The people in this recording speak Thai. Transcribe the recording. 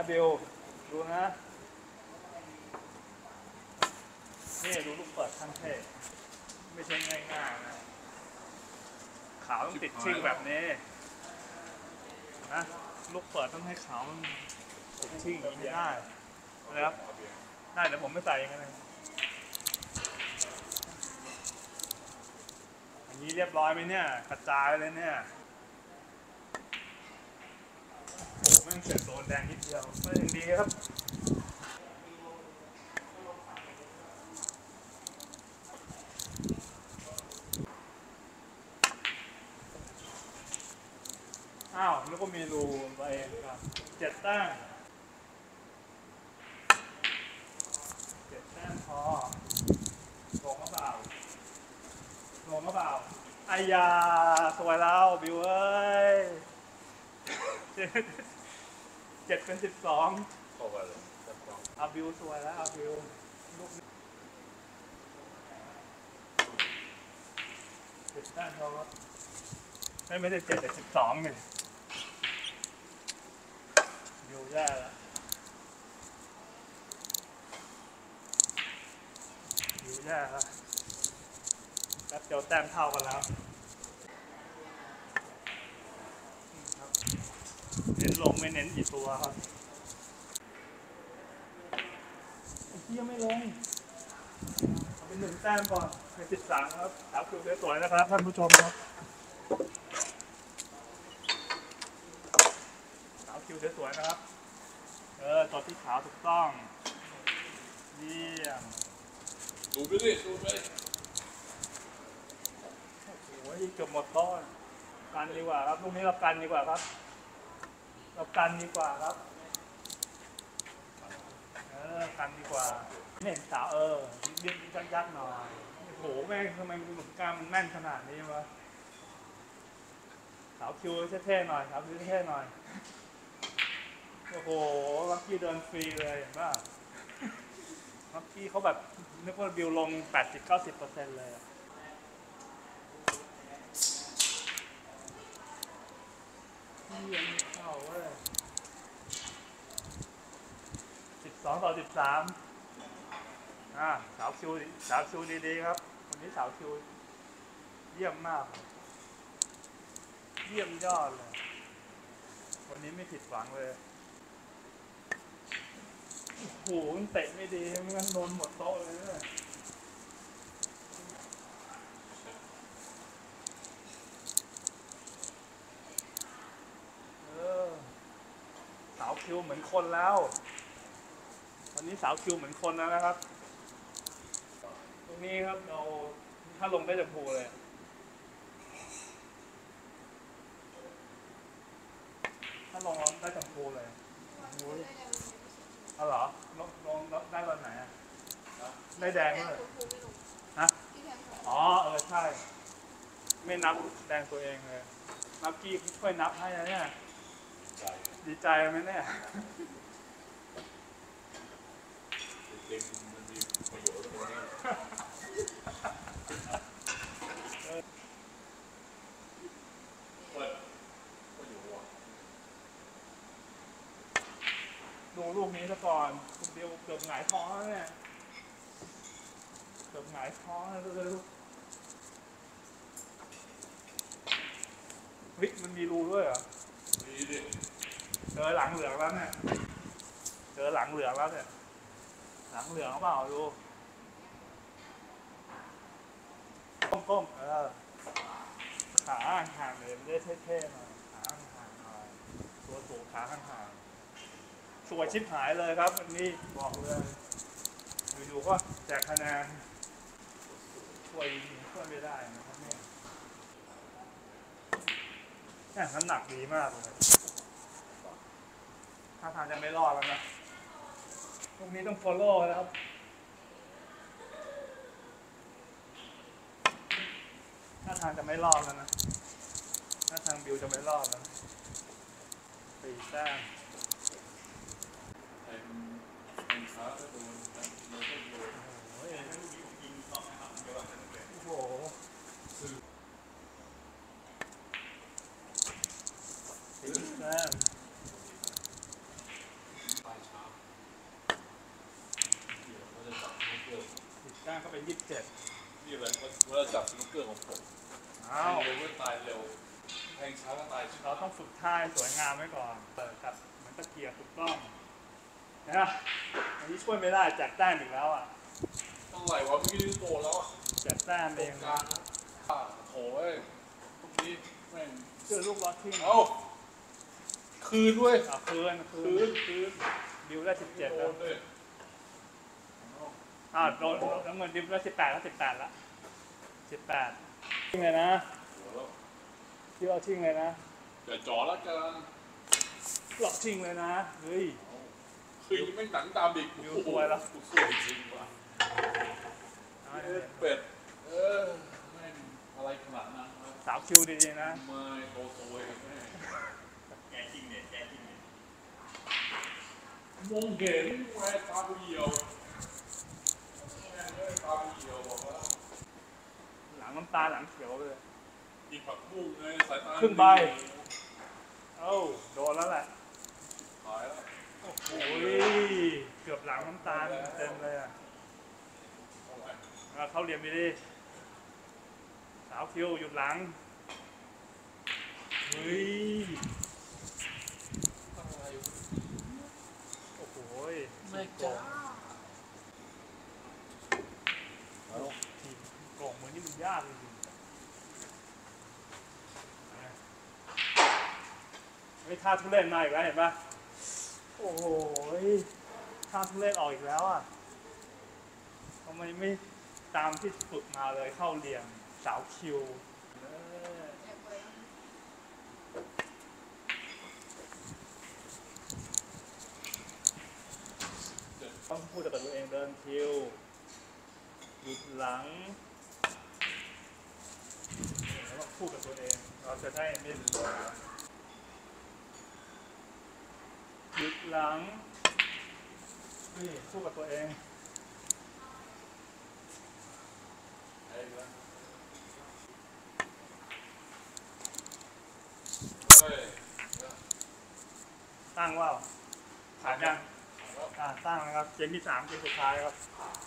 บิวดูนะนี่ดูลูกเปิดขั้นเทพไม่ใช่ง่ายๆนะขาวต้องติดชิ่งแบบนี้นะลูกเปิดต้องให้ขาวมันติดชิ่งอย่างนี้ได้นะครับได้เดี๋ยวผมไม่ใส่กันเลยอย่างนี้เรียบร้อยไหมเนี่ยกระจายเลยเนี่ยโอ้โหแม่งเสียโดนแดงนิดเดียวก็ยังดีครับอ้าวแล้วก็มีรูไปครับ7 แต้มพอลงก็เปล่าไอ้ยาสวยแล้วบิวเอ้ย7 เป็น 12 เข้าไปเลยต้องอาบิวสวยแล้วอาบิวลูกนี้7 แต้มพอครับไม่ได้7 แต่ 12เนี่ยบิวแย่แล้วบิวแย่แล้วแป๊บเดียวแต้มเท่ากันแล้วครับเน้นลงไม่เน้นกี่ตัวครับไอ้ที่ยังไม่ลงเอาเป็น1 แต้มก่อนใน13ครับสาวคิวสวยๆนะครับท่านผู้ชมครับสาวคิวสวยๆนะครับตัวที่ขาวถูกต้องเยี่ยมดูไปดิดูไปโอ้ยเกือบหมดโต๊ะกันดีกว่าครับลูกนี้เรากันดีกว่าครับกันดีกว่าครับกันดีกว่าไม่เห็นสาวเรียนยักๆหน่อยโอ้โหแม่งทำไมหนุ่มกล้ามมันแน่นขนาดนี้วะสาวคิวเท่ๆหน่อยสาวคิวเท่ๆหน่อยโอ้โหลักกี้เดินฟรีเลยเห็นป่ะลักกี้เขาแบบนึกว่าบิวลง 80-90% เลยเยี่ยมเข้าเว้ย12-13สาวคิวดีๆครับวันนี้สาวคิวเยี่ยมมากเยี่ยมยอดเลยวันนี้ไม่ผิดหวังเลยโอ้โหมันเตะไม่ดีไม่งั้นโดนหมดโต๊ะเลยเนี่ยสาวคิวเหมือนคนแล้ววันนี้สาวคิวเหมือนคนแล้วนะครับตรงนี้ครับเราถ้าลงได้จะพูเลยถ้าลงได้จำพูเลยเอาเหรอลงได้วันไหนอ่ะได้แดงเลยฮะอ๋อใช่ไม่นับแดงตัวเองเลยนับกี้ช่วยนับให้นะเนี่ยดีใจไหมเนี่ยจริงมันมีประโยชน์ตรงนี้ดูลูกนี้ซะก่อนคุณเดียวเกือบหงายท้องแล้วเนี่ยเกือบหงายท้องเลยวิมันมีรูด้วยเหรอมีดิเจอหลังเหลืองแล้วเนี่ยเจอหลังเหลืองแล้วเนี่ยหลังเหลืองเปล่าดูก้มขาห่างๆเลยไม่ได้เท่ๆหน่อยขาห่างๆหน่อยตัวสูงขาห่างๆสวยชิบหายเลยครับวันนี้บอกเลยอยู่ๆก็แจกคะแนนช่วยไม่ได้นะครับเนี่ยน้ำหนักดีมากเลยถ้าทางจะไม่รอดแล้วนะพวกนี้ต้อง follow นะครับถ้าทางจะไม่รอดแล้วนะถ้าทางบิวจะไม่รอดแล้ว4 แต้มขาก็โดนเราก็โดนโอ้โห4 แต้มเป็น27 นี่เลยเวลาจับสนุกเกอร์ของผมอ้าวเร็วก็ตายเร็วแทงช้าก็ตายช้าเราต้องฝึกท่าให้สวยงามไว้ก่อนเปิดกับเหมือนตะเกียบถูกต้องนะอันนี้ช่วยไม่ได้แจกแต้มอีกแล้วอ่ะต้องไหลวะเมื่อกี้นี่โตแล้วอะแจกแต้มตเอรงงกลางนะโอ้ยตรงนี้แม่งเจอลูกล็อตทิ้งเอ้าคืนด้วยคืนคืนดิวได้โด 17แล้วนเลยโดนแล้วเงินดิวได้18แล้ว18ละ18ทิ้งเลยนะหัวแล้วที่เราทิ้งเลยนะอย่าจ่อแล้วกันเราทิ้งเลยนะเฮ้ยคือยังไม่หนังตามอีกอยู่สวยแล้วกูสวยจริงว่ะเป็ดแม่งอะไรขนาดนั้นวะสาวคิวดีๆนะไม่โตโตเองแม่งแกจริงเนี่ยแกจริงเนี่ยมองเห็นแหวนตาเหี่ยวแม่งเลยตาเหี่ยวบอกแล้วหลังน้ำตาหลังเขียวเลยกินผักบุ้งเลยสายตาครึ่งใบ เอ้าโดนแล้วแหละหายแล้วโอ้ยเกือบหลังน้ำตาเต็มเลยอ่ะเท่าไหร่เข้าเหลี่ยมดีๆสาวคิวหยุดหลังเฮ้ยอะไรวะโอ้โหแม่จ้าทีมโกงมือนี่มันยากจริงๆไม่ท่าทุเรศมาอีกแล้วเห็นปะโอ้โหท่าทุเรศออกอีกแล้วอ่ะทำไมไม่ตามที่ฝึกมาเลยเข้าเหลี่ยมสาวคิวต้องพูดกับตัวเองเดินคิวหยุดหลังแล้วก็พูดกับตัวเองเราจะได้ไม่ลืมหยุดหลังนี่พูดกับตัวเองไอ้ละเฮ้ยตั้งว่าผ่านยังแล้วตั้งนะครับเกมที่3เกมสุดท้ายครับ